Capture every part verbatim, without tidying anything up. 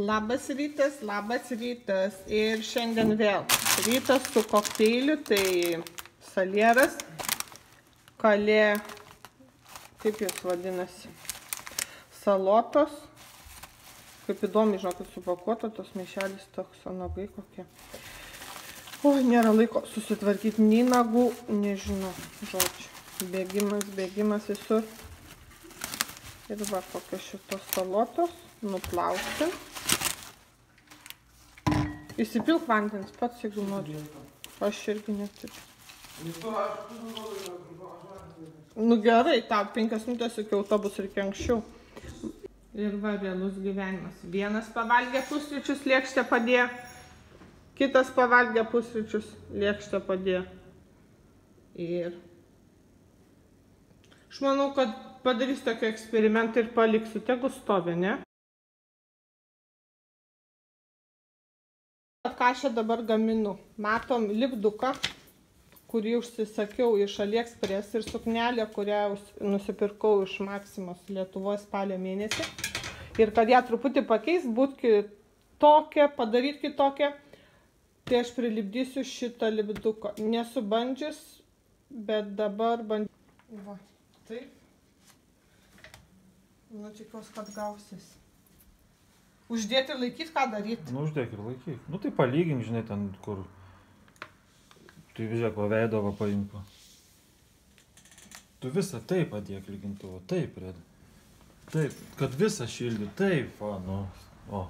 Labas rytas, labas rytas. Ir šiandien vėl rytas su kokteiliu, tai salieras, kalė, kaip jis vadinasi, salotos. Kaip įdomi, žinokit, supakuota, tos maišelis toks, o nagai kokie. O, nėra laiko susitvarkyti nei nagų, nežinau, žodžiu. Bėgimas, bėgimas visur. Ir va, kokios šitos salotos, nuplausti. Įsipilk vandens pats, jeigu nori. Aš irgi neturiu. Nu gerai, tau penkias minutės iki autobus reikia anksčiau. Ir va, realus gyvenimas. Vienas pavalgė pusryčius, lėkštę padėjo. Kitas pavalgė pusryčius, lėkštę padėjo. Ir aš manau, kad padarys tokį eksperimentą ir paliksiu. Tegu stovi, ne? Ką aš dabar gaminu? Matom lipduką, kurį užsisakiau iš AliExpress, ir suknelę, kurią nusipirkau iš Maksimos Lietuvos spalio mėnesį. Ir kad ją truputį pakeis, būt kitokią, padaryti kitokią, tai aš prilipdysiu šitą lipduką. Nesu bandžius, bet dabar bandžiu. Va, taip. Nu, tikiuosi, kad gausis. Uždėti ir laikyti, ką daryti? Nu, uždėk ir laikyk. Nu, tai palygink, žinai, ten, kur... Tai žiūrėk, va, veido va paimpa. Tu visą taip padėk lygintuvą, taip, Red. Taip, kad visą šildį, taip, va, nu, o.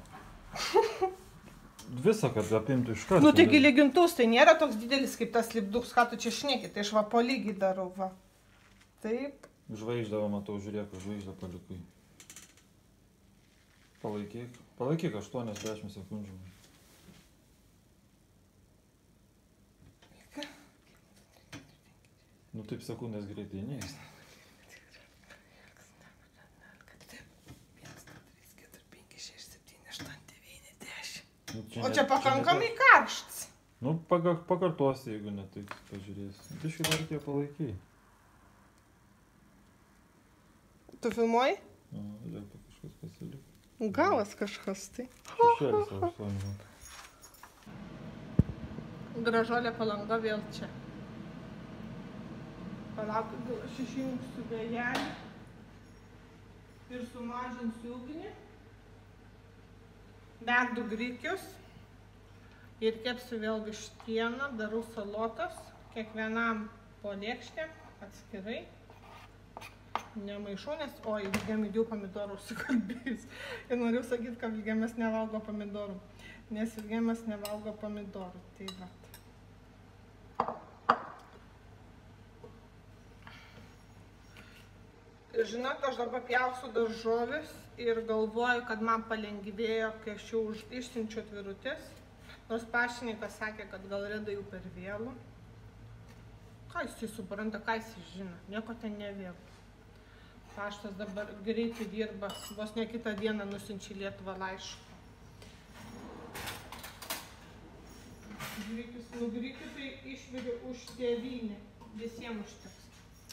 Visą, kad apimtų iš karto. Nu, taigi lygintuvas, tai nėra toks didelis kaip tas lipduks, ką tu čia šneki, tai aš va po lygiai darau, va. Taip. Žvaigždę, va, matau, žiūrėk, žvaigždę palikai. Palaikyk, palaikyk aštuoniasdešimt sekundžių. Nu, taip sekundės greitai neįs. O čia pakankamai karštas. Nu, pakartosi, jeigu ne, tai pažiūrėsi. Biškai dar tie palaikai. Tu filmuoji? Na, žiūrėk, kažkas pasilik. Gavas kažkas, tai. Šešėlis savo suonimą. Gražuolė Palanga vėl čia. Palauk, aš išjungsiu vėjelį ir sumažinsiu ugnį. Dedu grikius ir kepsiu vėl vištieną, darau salotas, kiekvienam po lėkštę atskirai. Nemaišau, nes, oi, Vilgėm įdėjau pomidorų užsikalbėjus. Ir noriu sakyti, kad Vilgėmas nevalgo pomidorų, nes Vilgėmas nevalgo pomidorų. Tai va. Žinot, aš dabar pjausiu daržoves ir galvoju, kad man palengvėjo, kai aš jau išsiunčiu atvirutės. Nors paštininkas sakė, kad gal Reda jau per vėlų. Ką jis supranta, ką jis žino, nieko ten nevėlų. Paštas dabar greitai dirba, vos ne kitą dieną nusiunčia į Lietuvą laišką. Grikius nugrikiu, tai išviriu už tėvynį, visiems užteks.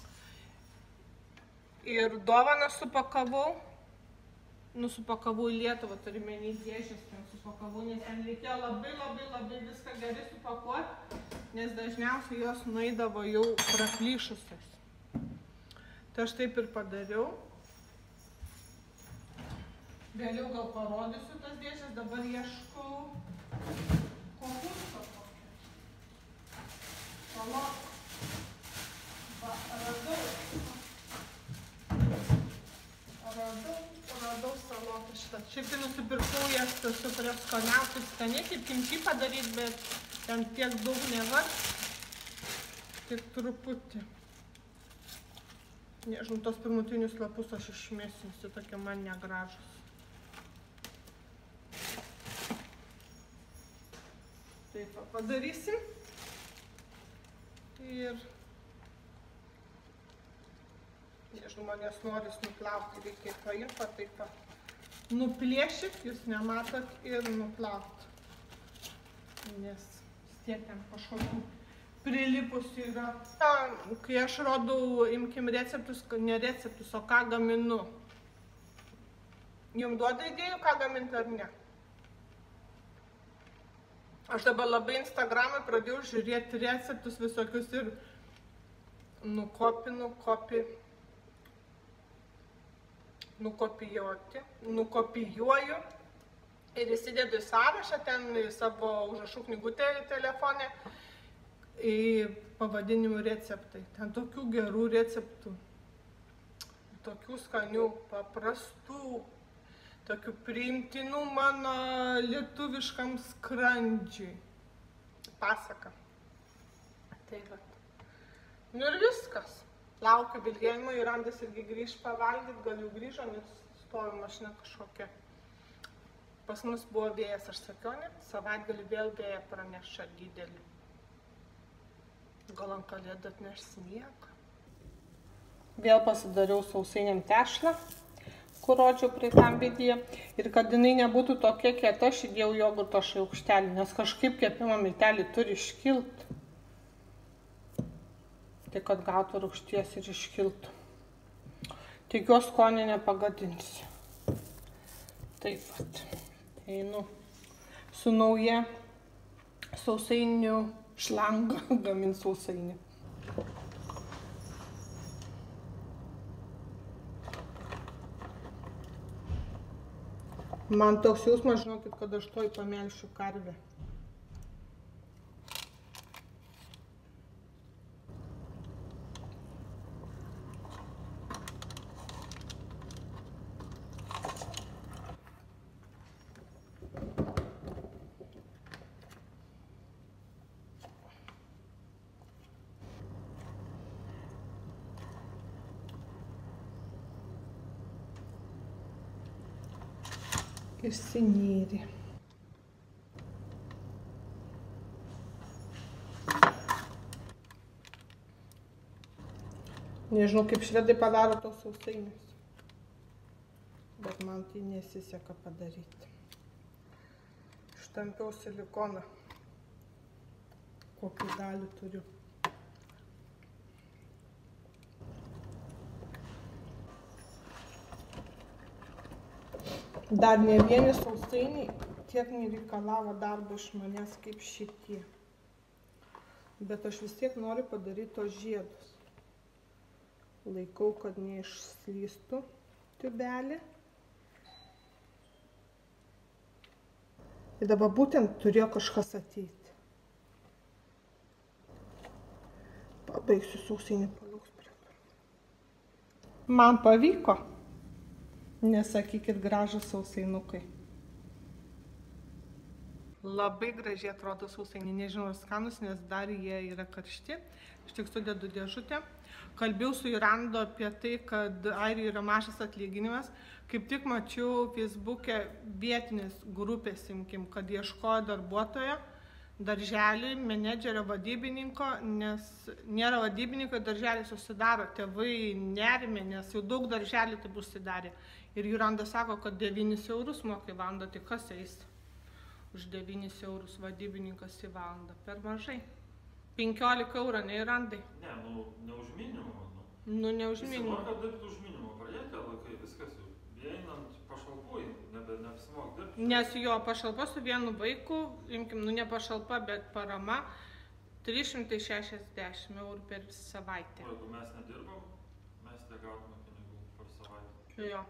Ir dovaną supakavau, nusupakavau į Lietuvą, turime nei dėžės ten supakavau, nes ten reikėjo labai labai labai viską gerai supakuoti, nes dažniausiai jos nueidavo jau praplyšusios. Tai aš taip ir padariau. Vėliau gal parodysiu tas dėžės, dabar ieškau kopūsto kokio. Salotą. Va, radau. Radau, radau salotą šitą. Šiaip tai nusipirkau jas, su kurios skoniausiai skaniai, kaip kimči padaryti, bet ten tiek daug nevart. Tik truputį. Nežinau, tos pirmutinius lapus aš išmėsiu, visi tokie man negražus. Taip, padarysim. Ir... Nežinau, manęs noris nuplauti, reikia paimti, taip pat. Nuplėšit, jūs nematot, ir nuplauti. Nes tiek ten kažkokių prilipusių yra. Kai aš rodau, imkim receptus, ne receptus, o ką gaminu. Jums duoda idėjų, ką gaminti ar ne? Aš dabar labai Instagram'e pradėjau žiūrėti receptus visokius ir nukopi, nukopi, nukopijuoti, nukopijuoju ir įsidedu į sąrašą ten į savo užrašų knygutę telefone į pavadinimų receptai. Ten tokių gerų receptų, tokių skanių, paprastų, tokių priimtinų mano lietuviškam skrandžiui. Pasaka. Tai va. Nu ir viskas. Laukiu Vilhelmo, Jurandas irgi grįž pavalgyti, gal jau grįžo, nes stovi mašina kažkokia. Pas mus buvo vėjas, aš sakiau, ne? Savaitgalį vėl vėją praneša didelį. Gal ant kalėdų atneš sniegą. Vėl pasidariau sausainiam tešlą, kur rodžiau praeitam vidiją. Ir kad jinai nebūtų tokia kieta, aš įdėjau jogurto šaukštelį, nes kažkaip kepimo milteliai turi iškilti. Tai kad gautų rūgšties ir iškiltų. Tikiuosi skonį nepagadinsiu. Taip pat. Einu su nauja sausainių šlanga gamint sausainį. Man toks jausmas, žinokit, kad aš toj pamelšiu karvę. Išsinėrė. Nežinau, kaip švedai padaro tos sausainius, bet man tai nesiseka padaryti. Štampiau silikoną, kokį dalį turiu. Dar ne vieni sausainiai tiek nereikalavo darbo iš manęs kaip šitie. Bet aš vis tiek noriu padaryti tos žiedus. Laikau, kad neišslystų tiubelį. Ir dabar būtent turėjo kažkas ateiti. Pabaigsiu sausainį, palauks prie to. Man pavyko. Nesakykit gražus sausainukai. Labai gražiai atrodo sausainiai. Nežinau, ar skanus, nes dar jie yra karšti. Aš tik sudedu dėžutę. Kalbėjau su Jurandu apie tai, kad Airijoje yra mažas atlyginimas. Kaip tik mačiau Facebook'e vietinės grupės, imkim, kad ieškojo darbuotojo, darželį, menedžerio, vadybininko, nes nėra vadybininko, darželį susidaro, tėvai nerime, nes jau daug darželį taip užsidarė. Ir Jurandas sako, kad devynis eurus moka į valandą, tai kas eis už devynis eurus vadybininkas į valandą? Per mažai. penkiolika eurų, ne Jurandai? Ne, nu, ne už minimumą. Nu, ne už minimumą. Įsimoka dirbti už minimumą, pradėti laikai, viskas jau. Einant pašalpui, nebe, neapsimok dirbti. Nes jo pašalpa su vienu vaiku, imkim, nu ne pašalpa, bet parama, trys šimtai šešiasdešimt eurų per savaitę. O jeigu mes nedirbam, mes te gautume pinigų per savaitę. Jo.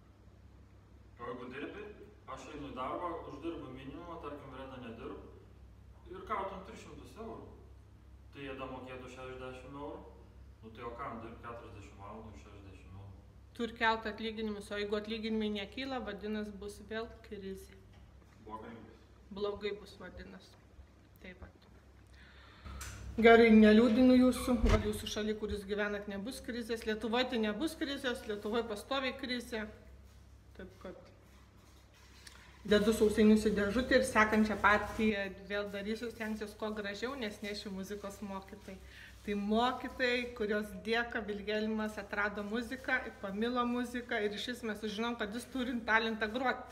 O jeigu dirbi, aš einu į darbą, uždirbu minimumą, tarkim, Reda nedirb, ir gautum tris šimtus eurų. Tai jie da mokėtų šešiasdešimt eurų, nu tai o kam dirb keturiasdešimt valandų šešiasdešimt eurų? Turi kelt atlyginimus, o jeigu atlyginimai nekyla, vadinasi bus vėl krizė. Blogai bus. Blogai bus vadinasi. Taip pat. Gerai, neliūdinu jūsų, gal jūsų šaly, kuris gyvenat, nebus krizės. Lietuvoje tai nebus krizės, Lietuvoje pastoviai krizė. Taip kad dedu sausainius į dėžutę ir sekančią partiją vėl darysiu, stengsiuos kuo gražiau, nes nešiu muzikos mokytojai. Tai mokytojai, kurios dėka Vilhelmas atrado muziką, pamilo muziką ir iš vis mes sužinom, kad jis turi talentą groti.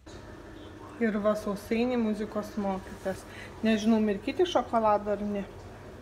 Ir va sausainį muzikos mokytas. Nežinau, mirkyti šokoladą ar ne.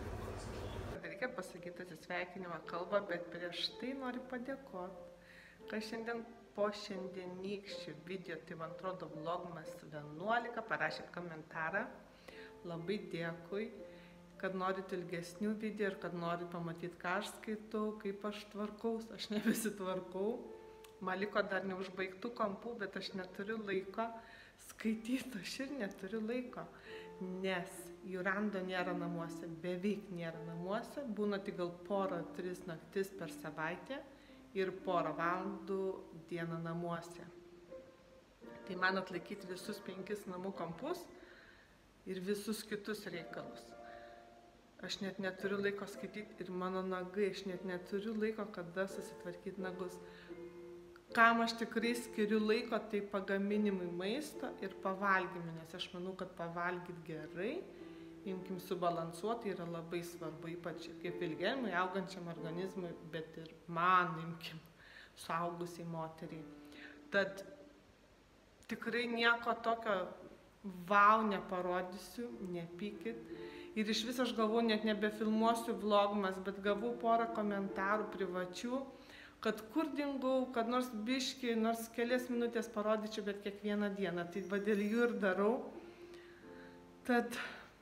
Reikia pasakyti atsisveikinimą kalbą, bet prieš tai noriu padėkoti, kad šiandien po šiandienykščių video, tai man atrodo vlogmas vienuolika, parašėt komentarą, labai dėkui, kad norit ilgesnių video ir kad norit pamatyti, ką aš skaitau, kaip aš tvarkaus, aš nebesitvarkau. Man liko dar neužbaigtų kampų, bet aš neturiu laiko skaityti, aš ir neturiu laiko, nes Jurando nėra namuose, beveik nėra namuose, būna tik gal porą, tris naktis per savaitę ir porą valandų dieną namuose. Tai man atlaikyti visus penkis namų kampus ir visus kitus reikalus. Aš net neturiu laiko skaityti ir mano nagai, aš net neturiu laiko, kada susitvarkyti nagus. Kam aš tikrai skiriu laiko, tai pagaminimui maisto ir pavalgymui, nes aš manau, kad pavalgyti gerai, imkim subalansuoti, yra labai svarbu, ypač kaip ilgėjimui, augančiam organizmui, bet ir man, imkim, suaugusiai moteriai. Tad tikrai nieko tokio vau neparodysiu, nepykit. Ir iš viso aš galvoju, net nebefilmuosiu vlogmas, bet gavau porą komentarų privačių, kad kur dingau, kad nors biškį, nors kelias minutės parodyčiau, bet kiekvieną dieną. Tai va dėl jų ir darau. Tad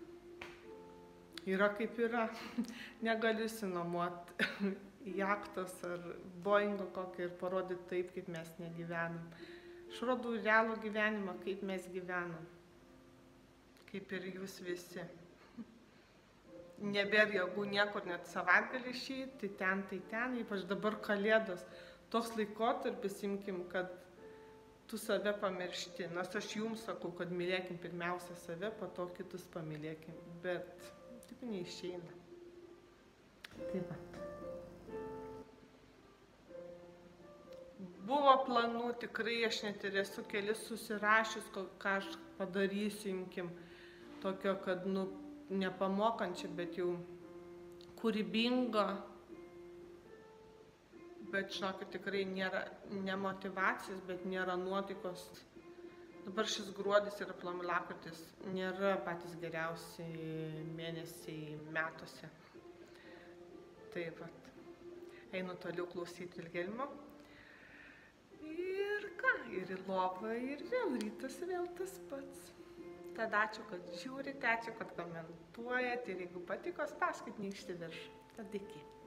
yra kaip yra. Negaliu išsinuomoti jachtos ar Boeingo kokį ir parodyti taip, kaip mes negyvenam. Aš rodau realų gyvenimą, kaip mes gyvenam. Kaip ir jūs visi. Nebėra jėgų niekur net savaitgalį išeiti, tai ten, tai ten, ypač dabar kalėdos. Toks laikotarpis, imkim, kad tu save pamiršti. Nors aš jums sakau, kad mylėkim pirmiausia save, po to kitus pamylėkim. Bet taip neišeina. Tai va. Buvo planų, tikrai aš net ir esu kelis susirašius, ką aš padarysiu, imkim, tokio, kad, nu, nepamokančia, bet jau kūrybinga, bet žinokit, tikrai nėra ne motyvacijos, bet nėra nuotaikos. Dabar šis gruodis ir lapkritis nėra patys geriausi mėnesiai metuose. Tai vat, einu toliau klausyti Vilhelmo. Ir ką, ir į lovą, ir vėl rytas vėl tas pats. Tad ačiū, kad žiūrite, ačiū, kad komentuojate ir jeigu patiko, spauskit nykštį viršų. Tad iki.